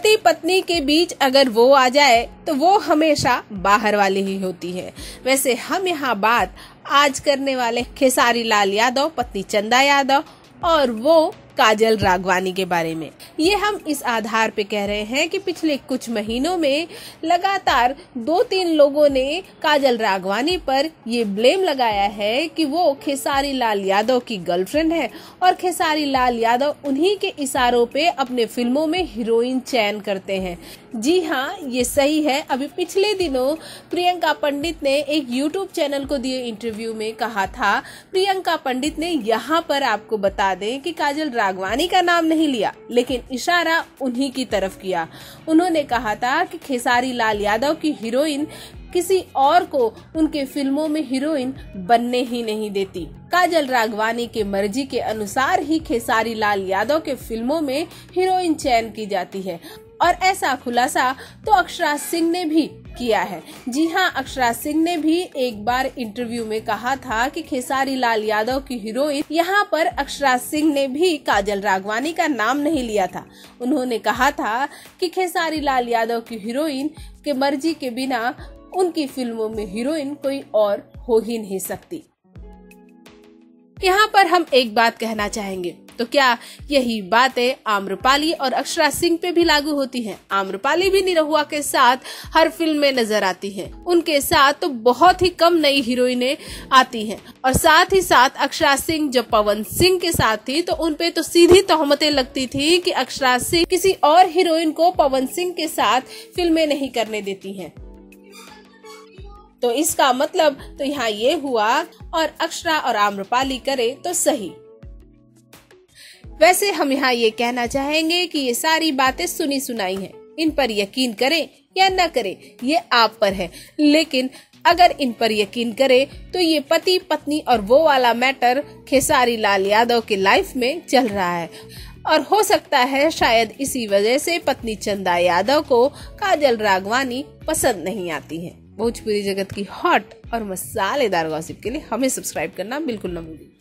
पति पत्नी के बीच अगर वो आ जाए तो वो हमेशा बाहर वाली ही होती है। वैसे हम यहाँ बात आज करने वाले खेसारी लाल यादव, पत्नी चंदा यादव और वो काजल राघवानी के बारे में। ये हम इस आधार पे कह रहे हैं कि पिछले कुछ महीनों में लगातार 2-3 लोगों ने काजल राघवानी पर ये ब्लेम लगाया है कि वो खेसारी लाल यादव की गर्लफ्रेंड है और खेसारी लाल यादव उन्हीं के इशारों पे अपने फिल्मों में हीरोइन चयन करते हैं। जी हाँ, ये सही है। अभी पिछले दिनों प्रियंका पंडित ने एक YouTube चैनल को दिए इंटरव्यू में कहा था, प्रियंका पंडित ने यहाँ पर आपको बता दें कि काजल राघवानी का नाम नहीं लिया, लेकिन इशारा उन्हीं की तरफ किया। उन्होंने कहा था कि खेसारी लाल यादव की हीरोइन किसी और को उनके फिल्मों में हीरोइन बनने ही नहीं देती। काजल राघवानी के मर्जी के अनुसार ही खेसारी लाल यादव के फिल्मों में हीरोइन चयन की जाती है और ऐसा खुलासा तो अक्षरा सिंह ने भी किया है। जी हाँ, अक्षरा सिंह ने भी एक बार इंटरव्यू में कहा था कि खेसारी लाल यादव की हीरोइन, यहाँ पर अक्षरा सिंह ने भी काजल राघवानी का नाम नहीं लिया था। उन्होंने कहा था कि खेसारी लाल यादव की हीरोइन के मर्जी के बिना उनकी फिल्मों में हीरोइन कोई और हो ही नहीं सकती। यहाँ पर हम एक बात कहना चाहेंगे, तो क्या यही बातें आम्रपाली और अक्षरा सिंह पे भी लागू होती हैं? आम्रपाली भी निरहुआ के साथ हर फिल्म में नजर आती हैं। उनके साथ तो बहुत ही कम नई हीरोइनें आती हैं और साथ ही साथ अक्षरा सिंह जब पवन सिंह के साथ थी तो उनपे तो सीधी तोहमतें लगती थी कि अक्षरा सिंह किसी और हीरोइन को पवन सिंह के साथ फिल्में नहीं करने देती हैं। तो इसका मतलब तो यहाँ ये हुआ, और अक्षरा और आम्रपाली करे तो सही। वैसे हम यहाँ ये कहना चाहेंगे कि ये सारी बातें सुनी सुनाई हैं, इन पर यकीन करें या न करें ये आप पर है, लेकिन अगर इन पर यकीन करें तो ये पति पत्नी और वो वाला मैटर खेसारी लाल यादव के लाइफ में चल रहा है और हो सकता है शायद इसी वजह से पत्नी चंदा यादव को काजल राघवानी पसंद नहीं आती है। भोजपुरी जगत की हॉट और मसालेदार गॉसिप के लिए हमें सब्सक्राइब करना बिल्कुल न भूलिए।